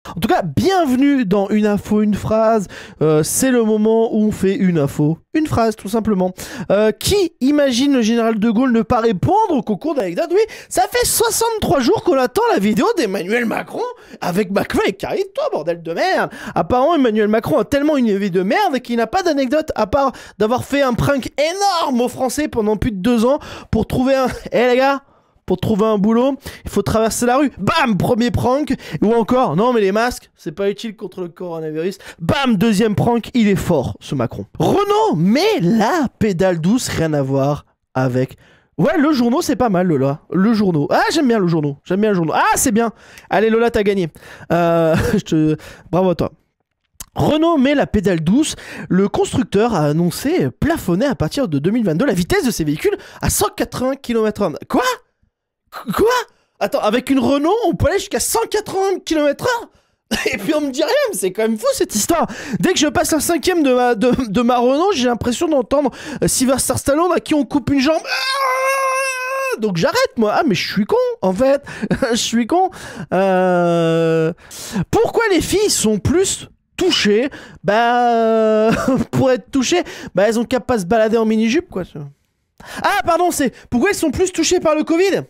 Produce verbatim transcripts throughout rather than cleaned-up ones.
En tout cas, bienvenue dans Une info, une phrase. Euh, c'est le moment où on fait une info, une phrase, tout simplement. Euh, qui imagine le général de Gaulle ne pas répondre au concours d'anecdotes? Oui, ça fait soixante-trois jours qu'on attend la vidéo d'Emmanuel Macron avec Macron et Carrie. Toi, bordel de merde. Apparemment, Emmanuel Macron a tellement une vie de merde qu'il n'a pas d'anecdote à part d'avoir fait un prank énorme aux Français pendant plus de deux ans pour trouver un... Eh les gars, pour trouver un boulot, il faut traverser la rue. Bam, premier prank. Ou encore, non mais les masques, c'est pas utile contre le coronavirus. Bam, deuxième prank, il est fort, ce Macron. Renault, mais la pédale douce, rien à voir avec... Ouais, le journaux, c'est pas mal, Lola. Le journaux. Ah, j'aime bien le journaux. J'aime bien le journaux. Ah, c'est bien. Allez, Lola, t'as gagné. Euh, je te... Bravo à toi. Renault met la pédale douce. Le constructeur a annoncé plafonner à partir de deux mille vingt-deux la vitesse de ses véhicules à cent quatre-vingts kilomètres heure. Quoi? Quoi? Attends, avec une Renault, on peut aller jusqu'à cent quatre-vingts kilomètres heure? Et puis on me dit rien, mais c'est quand même fou cette histoire. Dès que je passe un cinquième de ma, de, de ma Renault, j'ai l'impression d'entendre euh, Sylvester Stallone à qui on coupe une jambe. Ah, donc j'arrête moi. Ah mais je suis con en fait. Je suis con. Euh... Pourquoi les filles sont plus touchées? Bah... pour être touchées, bah elles ont qu'à pas se balader en mini-jupe quoi. Ah pardon, c'est... Pourquoi elles sont plus touchées par le Covid?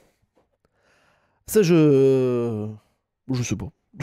Ça je... Je sais pas.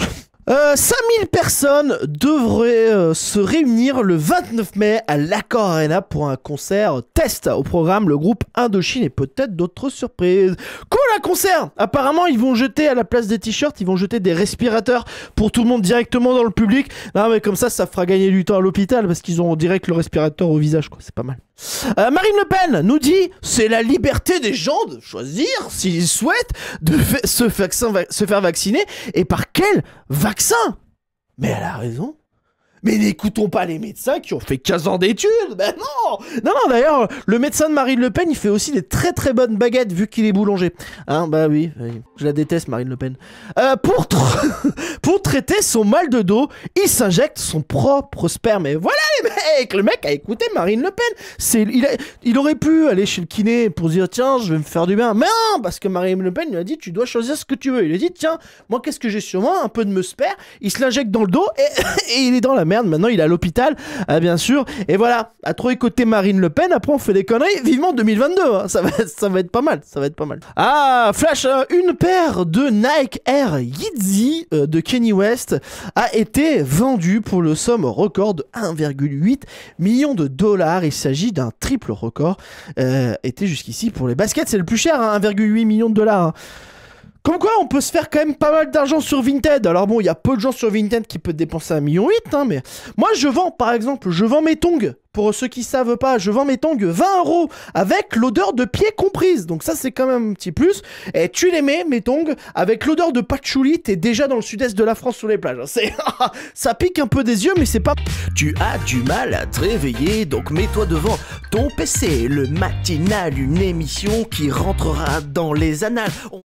Euh, cinq mille personnes devraient euh, se réunir le vingt-neuf mai à l'Accor Arena pour un concert test. Au programme, le groupe Indochine et peut-être d'autres surprises. Cool un concert! Apparemment, ils vont jeter à la place des t-shirts, ils vont jeter des respirateurs pour tout le monde directement dans le public. Non mais comme ça, ça fera gagner du temps à l'hôpital parce qu'ils ont direct le respirateur au visage, quoi. C'est pas mal. Euh, Marine Le Pen nous dit c'est la liberté des gens de choisir s'ils souhaitent de se, vaccin, se faire vacciner et par quel vaccin. Mais elle a raison. Mais n'écoutons pas les médecins qui ont fait quinze ans d'études. Ben non. Non, non, d'ailleurs, le médecin de Marine Le Pen, il fait aussi des très très bonnes baguettes vu qu'il est boulanger. Hein, bah oui, oui, je la déteste, Marine Le Pen. Euh, pour, tra pour traiter son mal de dos, il s'injecte son propre sperme. Et voilà les mecs, le mec a écouté Marine Le Pen. Il, a, il aurait pu aller chez le kiné pour se dire, tiens, je vais me faire du bien. Mais non, parce que Marine Le Pen lui a dit, tu dois choisir ce que tu veux. Il a dit, tiens, moi, qu'est-ce que j'ai sur moi? Un peu de me sperme. Il se l'injecte dans le dos et, et il est dans la merde. Maintenant, il est à l'hôpital, euh, bien sûr. Et voilà, à trop écouter Marine Le Pen, après on fait des conneries. Vivement deux mille vingt-deux, hein. ça, va, ça va être pas mal, ça va être pas mal. Ah, Flash, euh, une paire de Nike Air Yeezy euh, de Kanye West a été vendue pour le somme record de un virgule huit million de dollars. Il s'agit d'un triple record. Euh, était jusqu'ici pour les baskets, c'est le plus cher, hein, un virgule huit million de dollars. Hein. Comme quoi, on peut se faire quand même pas mal d'argent sur Vinted. Alors bon, il y a peu de gens sur Vinted qui peuvent dépenser un virgule huit million, hein, mais... Moi, je vends, par exemple, je vends mes tongs. Pour ceux qui savent pas, je vends mes tongs vingt euros avec l'odeur de pied comprise. Donc ça, c'est quand même un petit plus. Et tu les mets, mes tongs, avec l'odeur de patchouli, t'es déjà dans le sud-est de la France sur les plages. C'est... ça pique un peu des yeux, mais c'est pas... Tu as du mal à te réveiller, donc mets-toi devant ton P C. Le matinal, une émission qui rentrera dans les annales. On...